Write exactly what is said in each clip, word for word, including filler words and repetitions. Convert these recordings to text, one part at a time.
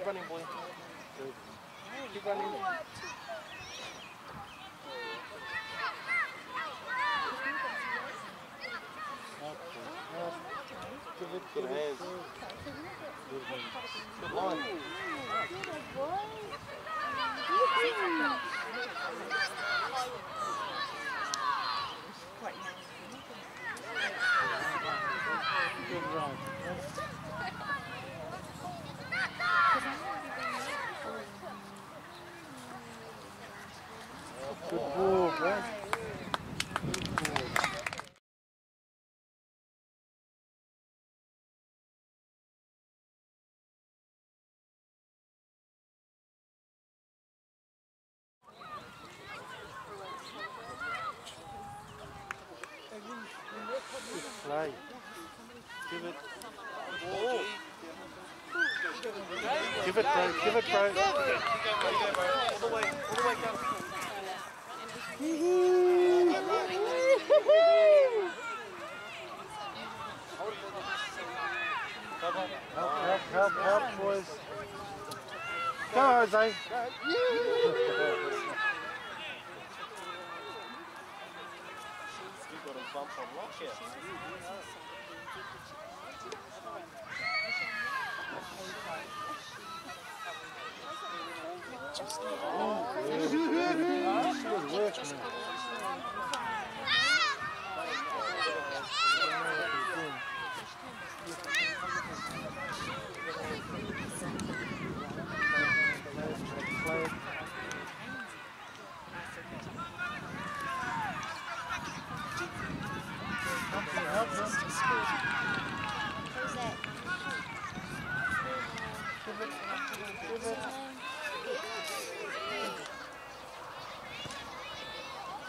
Keep running, boy. Good. Keep running. Give it, give it. Good one. Good boy. Good run. Good ball, right? Good play. Give it. Oh. Give it, bro. Give it, bro. All the way, all the way down. Help, help, help, help, boys. Go, Jose. You've got a bump on lock here. Oh, good. Good work, man. Help him. Who's that? Give it. Give it.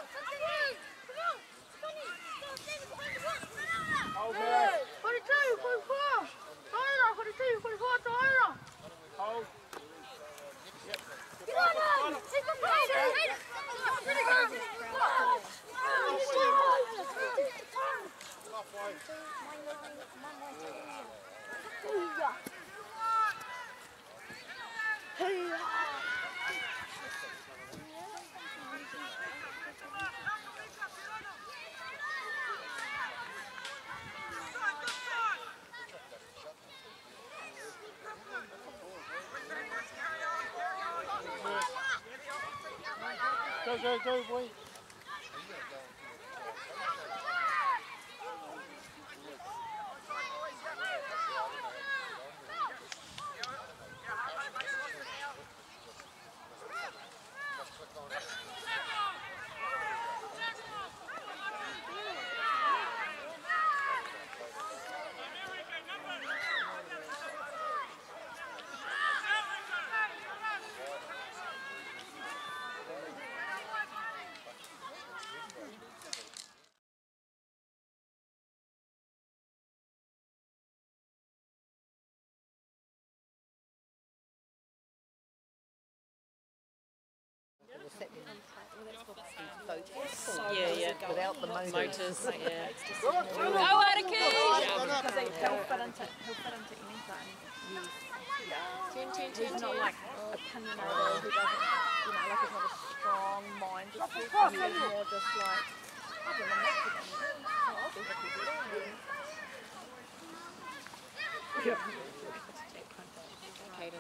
Go, go, go, boy. Yeah, yeah. Without the motors. Motors, yeah. Go, Atticus! because he'll fit into, he'll fit into anything. Yeah. ten, ten, ten, He's not ten. like opinionated, who doesn't, you know, like he's not a strong mind. Just he's more just like, I don't know, Mexican. Oh, I'll be happy with that. Caden.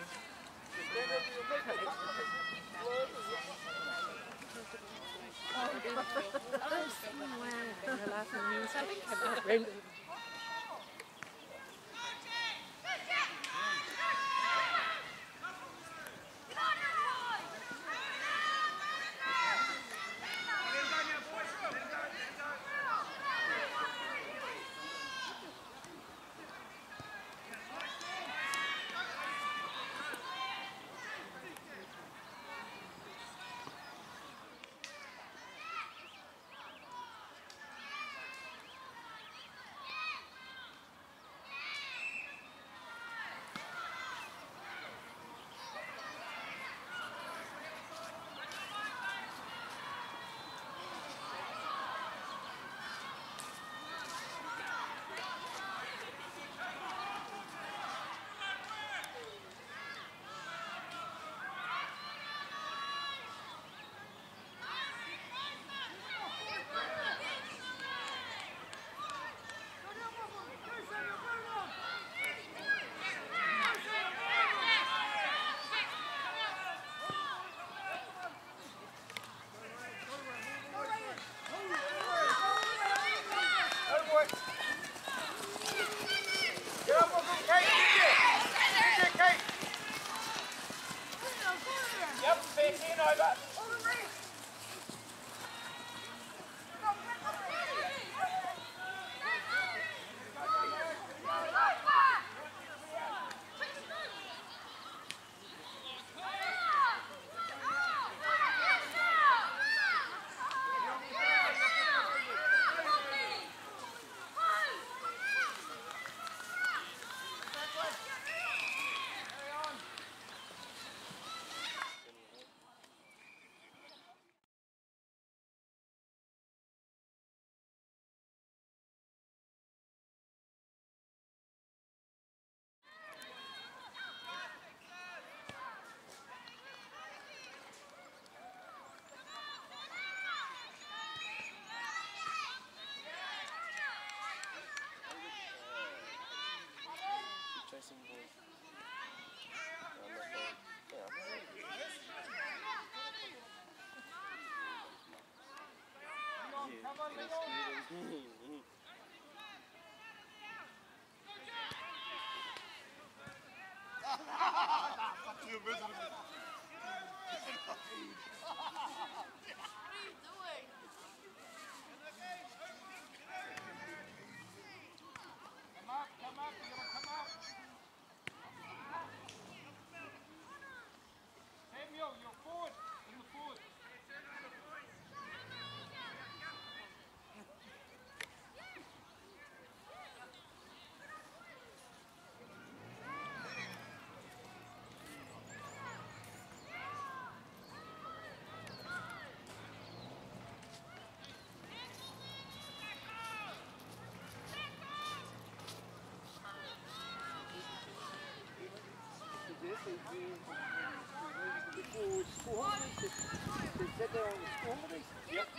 said they're on the school with these? Yep.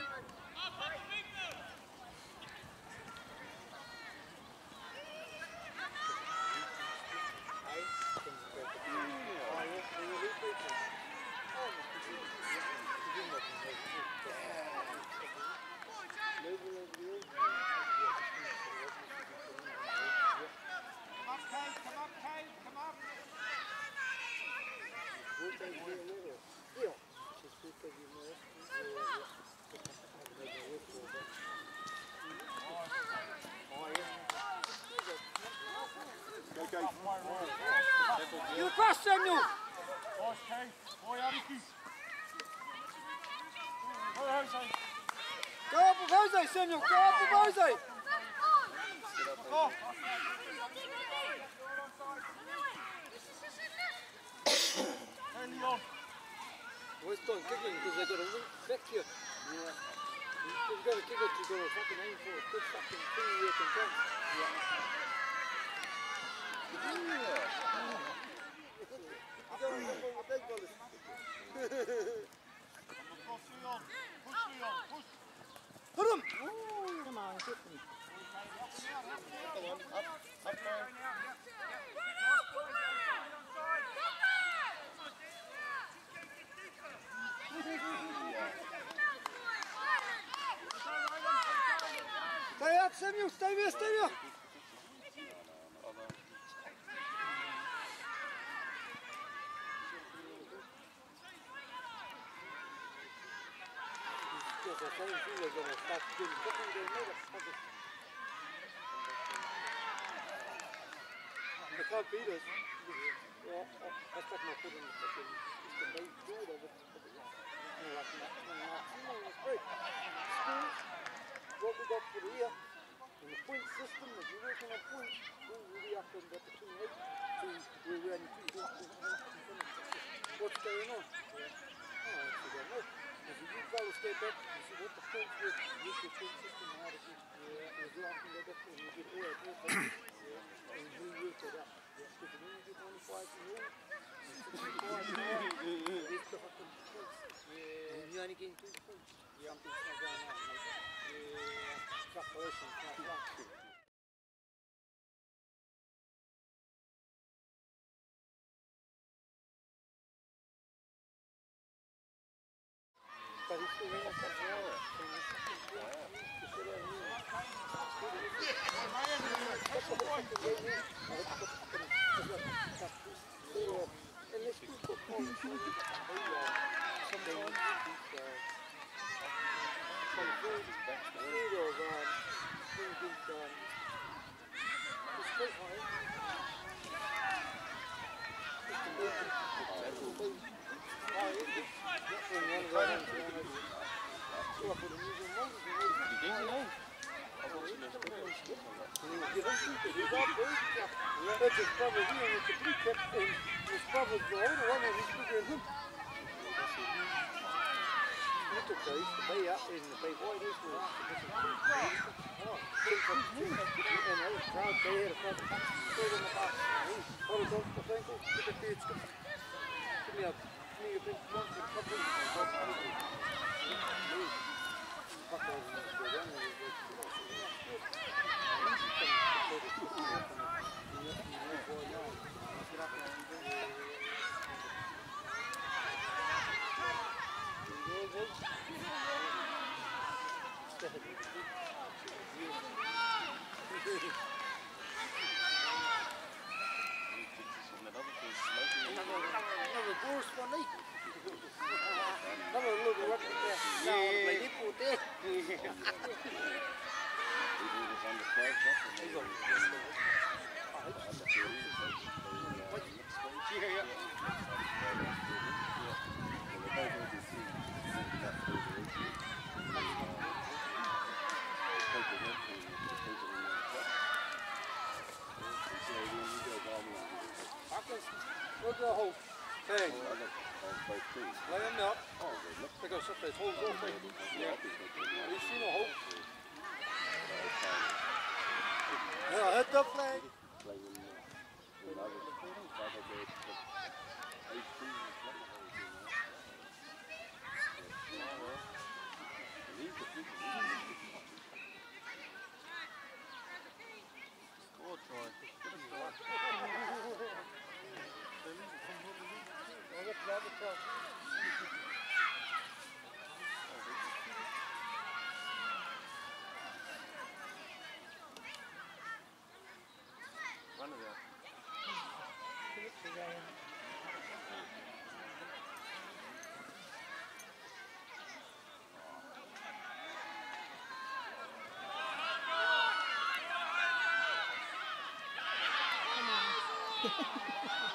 You across, Samuel! Nice, Kate. Boy, Abby. Go, Jose. Go up with Jose, Samuel! Go up with Jose! Oh. Hey, Leon. Where's Don kicking? Because they got a loop back here. Yeah. You've got to kick it, you've got to fucking aim for a good fucking thing you can go. Yeah. You go and look on the big brothers. Cross Leon. Push Leon. Push. Hit him! Come on, hit them. Come on, up, up there. Stay up, Samuel! Stay there, stay there! They can't beat us. Well, I stuck my foot in the fucking main door there. What we got for here, in the point system, if you work on a point, we're really up in the between eight to where we're only two points. What's going on? Oh, I actually don't know. Because if you fellas go back and see what the points were, with your point system, how to get, yeah, as well, I can go back and you get all that more points, yeah, and you work it up. Because when you get twenty-five and all, and sixty-five and all, it's the fucking points. Yeah. And you only getting two points. Something's not going on, mate. Yeah, calculation's not right. But he's still in the second hour. Unless you put points on it, sometimes some food, food or um, things is um, it's quite high. It's the movie. It's the movie. Oh, it is. That's when one of the ones who wanted to go up with the music motors and all that. You didn't know? And he was giving people, he's up there. That's his brother here, and it's a blue cap, and his brother's the older one, and he's bigger than him. He took those, the bay up, and the bay white is the oh, and I was proud they had a front straight in the box. I was on the ankle, with the kids. Give me a, give me a big one for the couple of fuck all the ones go down there. Another Boris one night. Another little rugby there. Yeah, they did put there. He's on the Look at the hole. Hey. Lay them up. They go shut those holes off. Yeah. Have you seen a hole? Yeah, hit the flag. Score try. Get a try. Oh, that's not the try. Run it out. Come on.